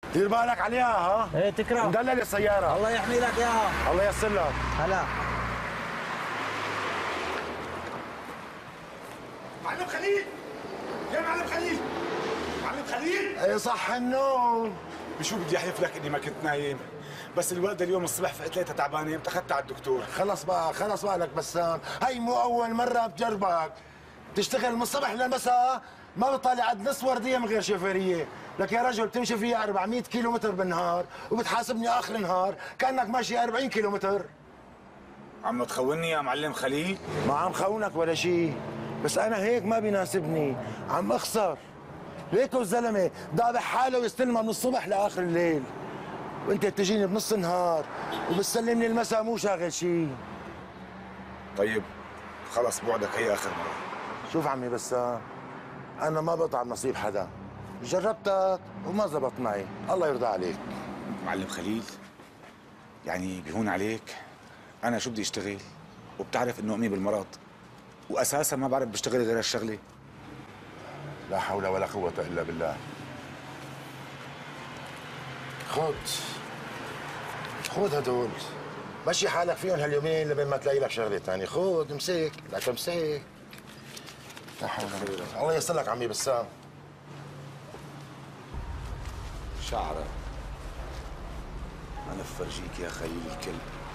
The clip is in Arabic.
دير بالك عليها ها؟ ايه تكرم. مدلل السيارة. الله يحمي لك اياها. الله ييسر لك. هلا. معلم خليل، يا معلم خليل، معلم خليل. ايه صح النوم. بشو بدي احلف لك اني ما كنت نايم، بس الوالده اليوم الصبح فقت لقيتها تعبانه، قمت اخذتها على الدكتور. خلص بقى خلص بقى لك بسام، هي مو أول مرة بجربك. تشتغل من الصبح للمساء ما بتطلع عد نص وردية من غير شوفيرية، لك يا رجل بتمشي فيها 400 كيلو متر بالنهار وبتحاسبني آخر النهار كأنك ماشي 40 كيلو متر. عم تخوني يا معلم خليل؟ ما عم خونك ولا شيء، بس أنا هيك ما بيناسبني، عم أخسر. ليكو الزلمة ضابح حاله ويستلمها من الصبح لآخر الليل، وأنت بتجيني بنص النهار وبتسلمني المساء مو شاغل شيء. طيب خلص بوعدك هي آخر مرة. شوف عمي بسام، أنا ما بقطع بنصيب حدا، جربتك وما زبط معي، الله يرضى عليك. معلم خليل، يعني بيهون عليك، أنا شو بدي أشتغل؟ وبتعرف إنه أمي بالمرض، وأساساً ما بعرف بشتغل غير هالشغلة. لا حول ولا قوة إلا بالله. خذ هدول، مشي حالك فيهم هاليومين لبين ما تلاقي لك شغلة ثانية، خذ امسك، لك امسك. لا حول ولا قوة، الله ييسر لك عمي بسام. شعرك أنا بفرجيك يا خليل الكلب.